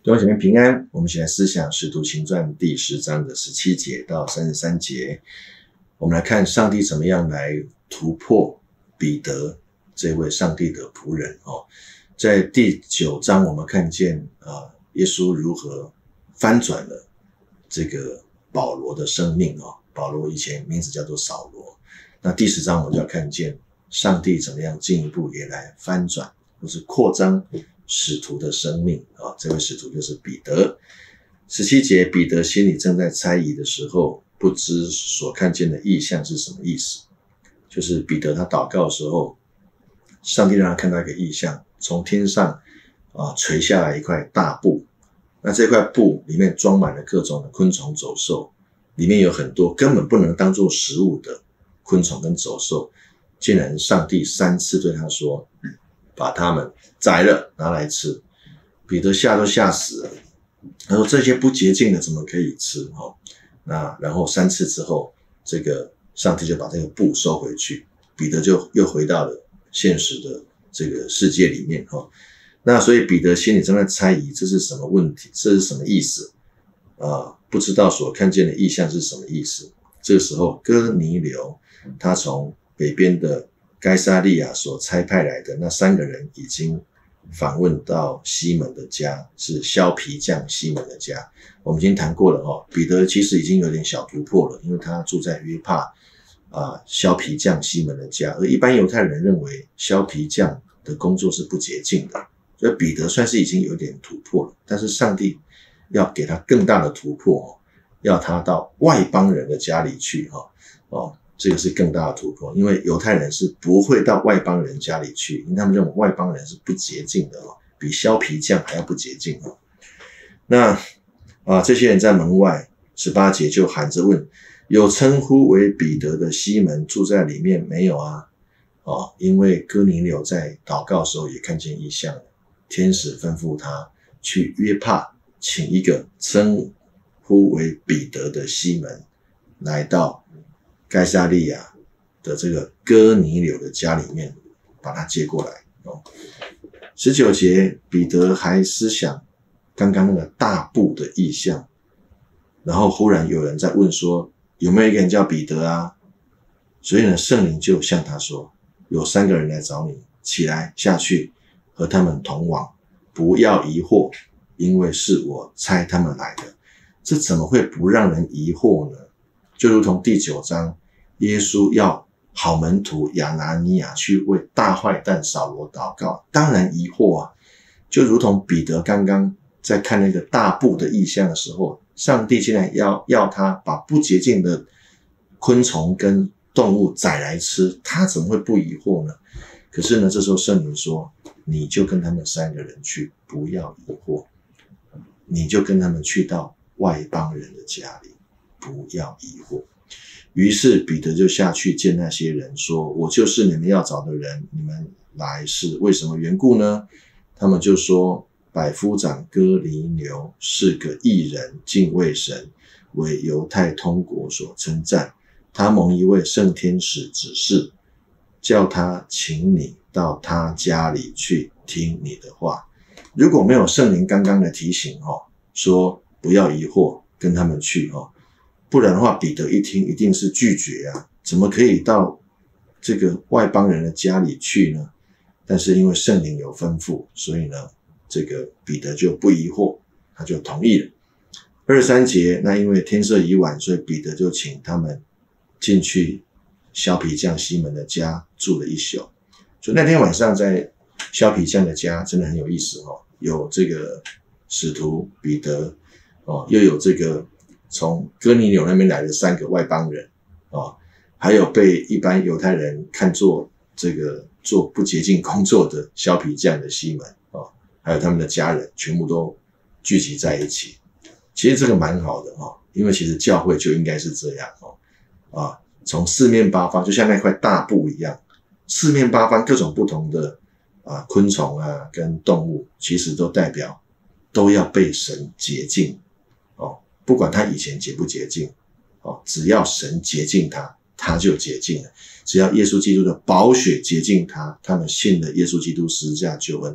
弟兄姐妹平安，我们一起来思想使徒行传第10章的17节到33节。我们来看上帝怎么样来突破彼得这位上帝的仆人。在第9章我们看见耶稣如何翻转了这个保罗的生命。保罗以前名字叫做扫罗。那第10章我们就要看见上帝怎么样进一步也来翻转或是扩张使徒的生命。这位使徒就是彼得。17节，彼得心里正在猜疑的时候，不知所看见的异象是什么意思。就是彼得他祷告的时候，上帝让他看到一个异象，从天上垂下来一块大布。那这块布里面装满了各种的昆虫走兽，里面有很多根本不能当作食物的昆虫跟走兽，竟然上帝3次对他说，把它们宰了拿来吃。彼得都吓死了，他说这些不洁净的怎么可以吃。那然后3次之后，这个上帝就把这个布收回去，彼得就又回到了现实的这个世界里面。那所以彼得心里正在猜疑，这是什么问题，这是什么意思不知道所看见的异象是什么意思。这个时候哥尼流他从北边的该撒利亚所差派来的那3个人已经访问到西门的家，是削皮匠西门的家。我们已经谈过了彼得其实已经有点小突破了，因为他住在约帕削皮匠西门的家，而一般犹太人认为削皮匠的工作是不洁净的，所以彼得算是已经有点突破了。但是上帝要给他更大的突破，要他到外邦人的家里去这个是更大的突破，因为犹太人是不会到外邦人家里去，因为他们认为外邦人是不洁净的比削皮匠还要不洁净。那这些人在门外18节就喊着问，有称呼为彼得的西门住在里面没有啊？因为哥尼流在祷告的时候也看见异象，天使吩咐他去约帕请一个称呼为彼得的西门来到该撒利亚的这个哥尼流的家里面，把他接过来。19节，彼得还思想刚刚那个大布的异象，然后忽然有人在问说，有没有一个人叫彼得啊？所以呢，圣灵就向他说，有3个人来找你，起来下去和他们同往，不要疑惑，因为是我差他们来的。这怎么会不让人疑惑呢？就如同第9章，耶稣要好门徒亚拿尼亚去为大坏蛋扫罗祷告，当然疑惑啊。就如同彼得刚刚在看那个大布的异象的时候，上帝竟然要他把不洁净的昆虫跟动物宰来吃，他怎么会不疑惑呢？可是呢，这时候圣灵说，你就跟他们3个人去，不要疑惑，你就跟他们去到外邦人的家里，不要疑惑。于是彼得就下去见那些人说，我就是你们要找的人，你们来是为什么缘故呢？他们就说，百夫长哥尼流是个义人，敬畏神，为犹太通国所称赞。他蒙一位圣天使指示，叫他请你到他家里去听你的话。如果没有圣灵刚刚的提醒说不要疑惑，跟他们去不然的话，彼得一听一定是拒绝啊，怎么可以到这个外邦人的家里去呢？但是因为圣灵有吩咐，所以呢，这个彼得就不疑惑，他就同意了。23节，那因为天色已晚，所以彼得就请他们进去削皮匠西门的家住了一宿。所以那天晚上在削皮匠的家真的很有意思有这个使徒彼得又有这个从哥尼流那边来的3个外邦人还有被一般犹太人看作这个做不洁净工作的削皮匠的西门还有他们的家人，全部都聚集在一起。其实这个蛮好的因为其实教会就应该是这样从四面八方，就像那块大布一样，四面八方各种不同的昆虫跟动物，其实都代表都要被神洁净不管他以前洁不洁净只要神洁净他，他就洁净了。只要耶稣基督的宝血洁净他，他们信了耶稣基督十字架救恩，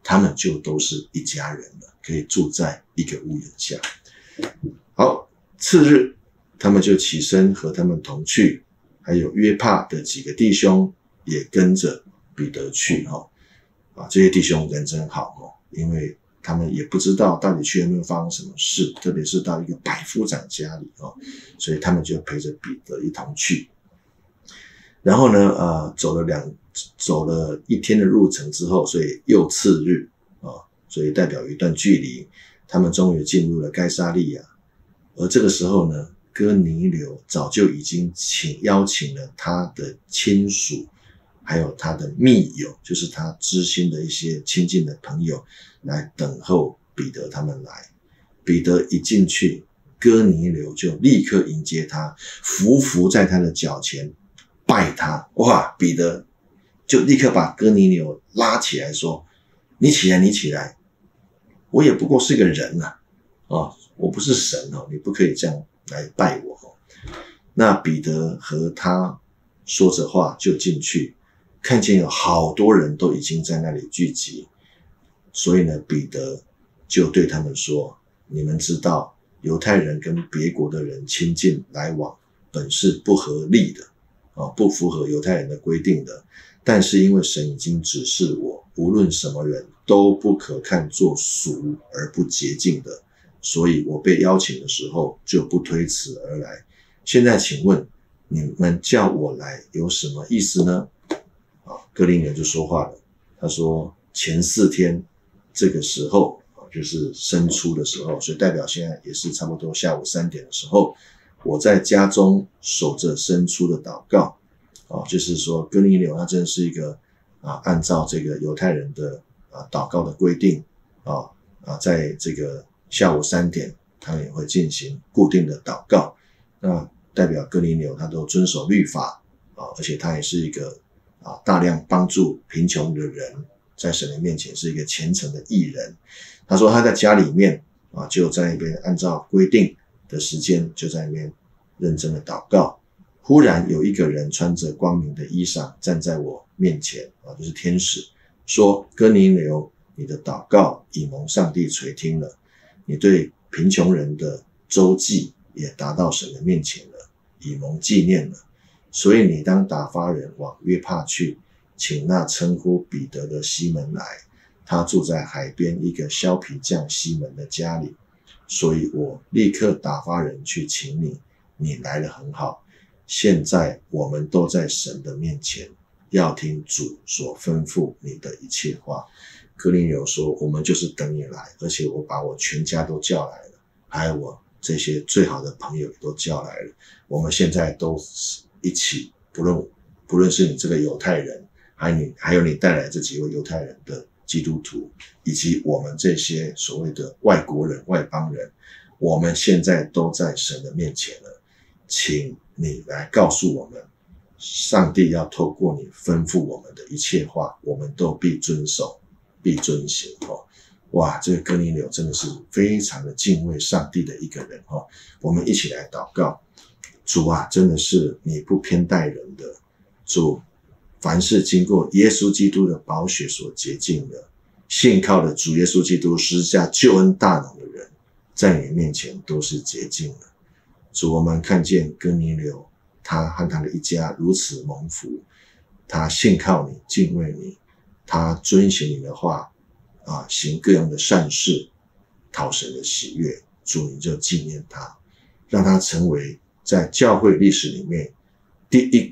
他们就都是一家人了，可以住在一个屋檐下。好，次日他们就起身和他们同去，还有约帕的几个弟兄也跟着彼得去这些弟兄人真好因为他们也不知道到底去有没有发生什么事，特别是到一个百夫长家里所以他们就陪着彼得一同去。然后呢走了一天的路程之后，所以又次日所以代表一段距离，他们终于进入了该撒利亚。而这个时候呢，哥尼流早就已经邀请了他的亲属还有他的密友，就是他知心的一些亲近的朋友来等候彼得他们来。彼得一进去，哥尼流就立刻迎接他，伏在他的脚前拜他。哇，彼得就立刻把哥尼流拉起来说，你起来，我也不过是个人我不是神你不可以这样来拜我那彼得和他说着话就进去，看见有好多人都已经在那里聚集，所以呢，彼得就对他们说，你们知道犹太人跟别国的人亲近来往本是不合理的不符合犹太人的规定的，但是因为神已经指示我，无论什么人都不可看作俗而不洁净的，所以我被邀请的时候就不推辞而来。现在请问你们叫我来有什么意思呢？哥尼流就说话了，他说前4天这个时候就是申初的时候，所以代表现在也是差不多下午3点的时候，我在家中守着申初的祷告就是说哥尼流他真的是一个按照这个犹太人的祷告的规定在这个下午3点他们也会进行固定的祷告，那代表哥尼流他都遵守律法而且他也是一个大量帮助贫穷的人，在神的面前是一个虔诚的义人。他说他在家里面就在那边按照规定的时间就在那边认真的祷告。忽然有一个人穿着光明的衣裳站在我面前就是天使，说哥尼流，你的祷告已蒙上帝垂听了，你对贫穷人的周济也达到神的面前了，已蒙纪念了，所以你当打发人往约帕去，请那称呼彼得的西门来，他住在海边一个削皮匠西门的家里，所以我立刻打发人去请你，你来了很好。现在我们都在神的面前，要听主所吩咐你的一切话。哥尼流说，我们就是等你来，而且我把我全家都叫来了，还有我这些最好的朋友也都叫来了，我们现在都一起，不论是你这个犹太人，还有你带来这几位犹太人的基督徒，以及我们这些所谓的外国人外邦人，我们现在都在神的面前了，请你来告诉我们，上帝要透过你吩咐我们的一切话，我们都必遵守必遵行哇，这个哥尼流真的是非常的敬畏上帝的一个人我们一起来祷告。主真的是你不偏待人的主，凡是经过耶稣基督的宝血所洁净的，信靠了主耶稣基督施下救恩大能的人，在你面前都是洁净的。主，我们看见哥尼流他和他的一家如此蒙福，他信靠你，敬畏你，他遵行你的话行各样的善事，讨神的喜悦。主，你就纪念他，让他成为在教会历史里面第一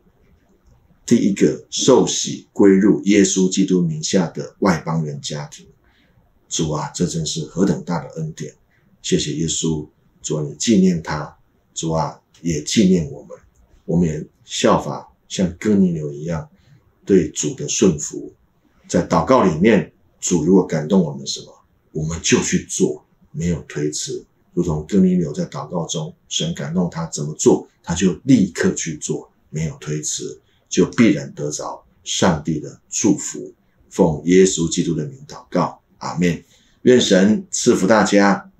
个受洗归入耶稣基督名下的外邦人家庭。主这真是何等大的恩典，谢谢耶稣。主你纪念他，主也纪念我们，我们也效法像哥尼流一样对主的顺服，在祷告里面，主如果感动我们什么，我们就去做，没有推辞。如同哥尼流在祷告中，神感动他怎么做，他就立刻去做，没有推辞，就必然得着上帝的祝福。奉耶稣基督的名祷告，阿们。愿神赐福大家。